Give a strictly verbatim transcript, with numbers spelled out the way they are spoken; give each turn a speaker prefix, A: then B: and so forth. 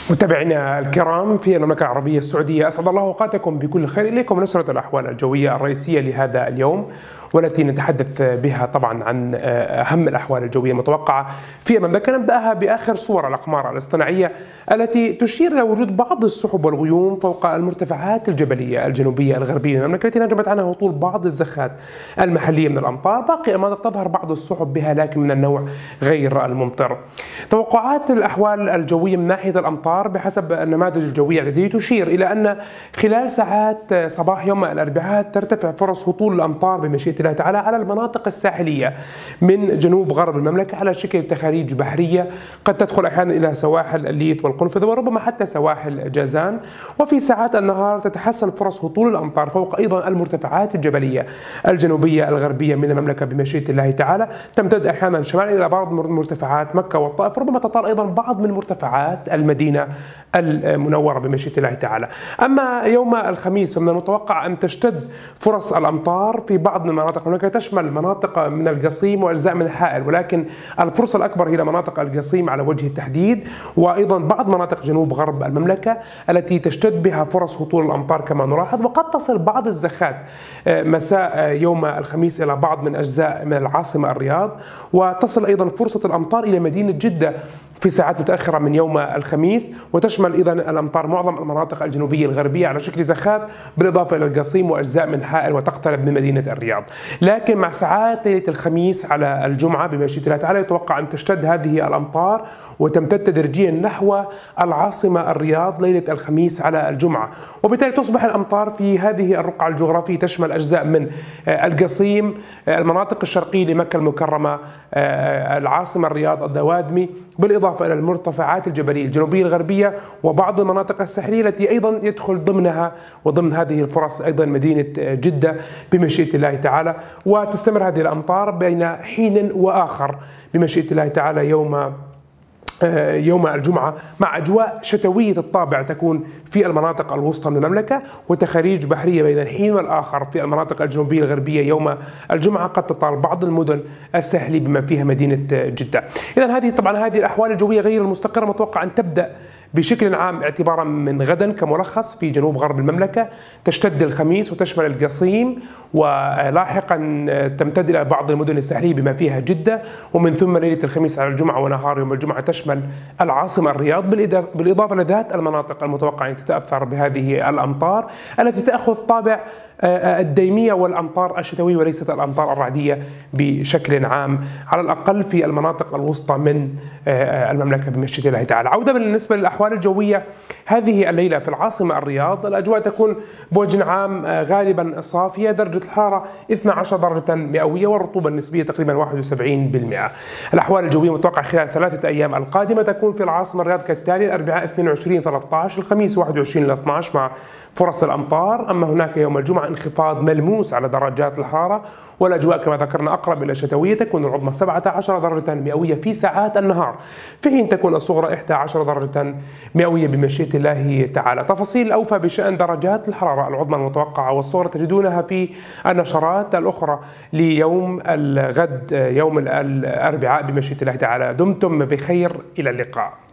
A: متابعينا الكرام في المملكة العربية السعودية، أسعد الله أوقاتكم بكل خير. إليكم نشرة الأحوال الجوية الرئيسية لهذا اليوم، والتي نتحدث بها طبعا عن أهم الأحوال الجوية المتوقعة في المملكة. نبدأها بآخر صور الأقمار الاصطناعية التي تشير إلى وجود بعض السحب والغيوم فوق المرتفعات الجبلية الجنوبية الغربية من المملكة، التي نجمت عنها هطول بعض الزخات المحلية من الأمطار. باقي المناطق تظهر بعض السحب بها لكن من النوع غير الممطر. توقعات الأحوال الجوية من ناحية الأمطار بحسب النماذج الجوية التي تشير إلى أن خلال ساعات صباح يوم الأربعاء ترتفع فرص هطول الأمطار بمشيئة الله تعالى على المناطق الساحلية من جنوب غرب المملكة على شكل تخاريج بحرية قد تدخل أحيانا إلى سواحل الليث والقنفذ وربما حتى سواحل جازان. وفي ساعات النهار تتحسن فرص هطول الأمطار فوق أيضا المرتفعات الجبلية الجنوبية الغربية من المملكة بمشيئة الله تعالى، تمتد أحيانا شمالا إلى بعض مرتفعات مكة والطائف، ربما تطال أيضا بعض من مرتفعات المدينة المنورة بمشيئة الله تعالى. أما يوم الخميس فمن المتوقع أن تشتد فرص الأمطار في بعض من مناطق المملكة، تشمل مناطق من القصيم وأجزاء من الحائل، ولكن الفرصة الأكبر هي مناطق القصيم على وجه التحديد، وأيضا بعض مناطق جنوب غرب المملكة التي تشتد بها فرص هطول الأمطار كما نلاحظ. وقد تصل بعض الزخات مساء يوم الخميس إلى بعض من أجزاء من العاصمة الرياض، وتصل أيضا فرصة الأمطار إلى مدينة جدة في ساعات متأخرة من يوم الخميس، وتشمل أيضا الأمطار معظم المناطق الجنوبية الغربية على شكل زخات بالإضافة إلى القصيم وأجزاء من حائل وتقترب من مدينة الرياض. لكن مع ساعات ليلة الخميس على الجمعة بمشيئة الله تعالى يتوقع أن تشتد هذه الأمطار وتمتد تدريجيا نحو العاصمة الرياض ليلة الخميس على الجمعة، وبالتالي تصبح الأمطار في هذه الرقعة الجغرافية تشمل أجزاء من القصيم، المناطق الشرقية لمكة المكرمة، العاصمة الرياض، الدوادمي، بالإضافة إلى المرتفعات الجبلية الجنوبية الغربية وبعض المناطق الساحلية التي أيضا يدخل ضمنها وضمن هذه الفرص أيضا مدينة جدة بمشيئة الله تعالى. وتستمر هذه الأمطار بين حين وآخر بمشيئة الله تعالى يوم يوم الجمعة، مع أجواء شتوية الطابع تكون في المناطق الوسطى من المملكة، وتخاريج بحرية بين الحين والآخر في المناطق الجنوبية الغربية يوم الجمعة قد تطال بعض المدن الساحلية بما فيها مدينة جدة. إذن هذه طبعا هذه الأحوال الجوية غير المستقرة متوقع أن تبدأ بشكل عام اعتبارا من غدا كملخص في جنوب غرب المملكة، تشتد الخميس وتشمل القصيم، ولاحقا تمتد إلى بعض المدن الساحلية بما فيها جدة، ومن ثم ليلة الخميس على الجمعة ونهار يوم الجمعة تشمل العاصمة الرياض، بالإضافة لذات المناطق المتوقع أن تتأثر بهذه الأمطار التي تأخذ طابع الديمية والأمطار الشتوية وليست الأمطار الرعدية بشكل عام، على الأقل في المناطق الوسطى من المملكة بمشيئة الله تعالى. عودة بالنسبة للأحوال الجوية هذه الليلة في العاصمة الرياض، الأجواء تكون بوجه عام غالبا صافية، درجة الحرارة اثنتي عشرة درجة مئوية والرطوبة النسبية تقريبا واحد وسبعين بالمئة. الأحوال الجوية متوقع خلال ثلاثة أيام القادمة تكون في العاصمة الرياض كالتالي: الأربعاء اثنين وعشرين ثلاثة عشر، الخميس واحد وعشرين إلى اثني عشر مع فرص الأمطار. أما هناك يوم الجمعة انخفاض ملموس على درجات الحرارة، والأجواء كما ذكرنا أقرب إلى شتوية، تكون العظمى سبعة عشر درجة مئوية في ساعات النهار، في حين تكون الصغرى إحدى عشرة درجة مئوية بمشيئة الله تعالى. تفاصيل أوفى بشأن درجات الحرارة العظمى المتوقعة والصغرى تجدونها في النشرات الأخرى ليوم الغد يوم الأربعاء بمشيئة الله تعالى. دمتم بخير، إلى اللقاء.